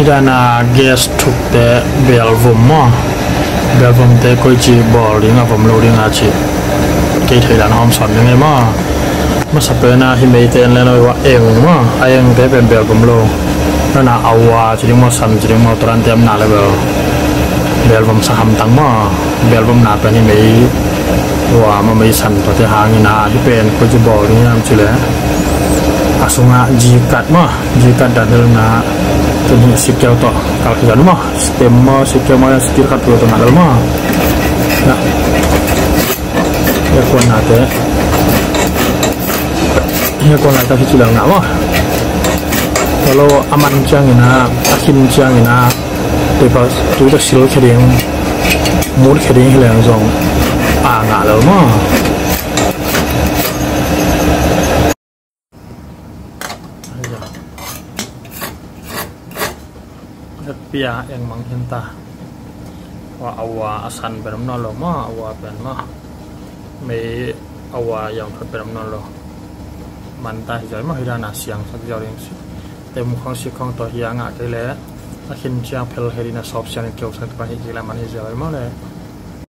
hidana gas thuk te belvum mo belvum te koi chi bol ringa vom lo ringa chi ke thailan hom son nge mo ma sapena hi mei ten le no wa eng mo ayeng te ben belvum lo na awa chi mo san chi mo tran tem na le belvum sa ham tang mo belvum na pe ni mei wa ma mei san to te hang na hi pen ko chi bol ringa chi le asunga jikat mo jikat dadel na tuni sikau to kalau kita rumah sistem sikau mana setir kat tu tengah dalam ya ya kuan nate ya kuan nate si cilang nak mah kalau aman cang ina akin cang ina lepas tu dah sil kering mud kering hilang zong nggak lalu mah pia yang menghinta wa awa asan beram nolo ma awa ben ma me awa yang beram nolo mantah jai ma hira na siang sak jauh yang si temu khong si khong to hiang a ke le akin chiang phel herina sob siang keu sak pa hi la man hi jai ma le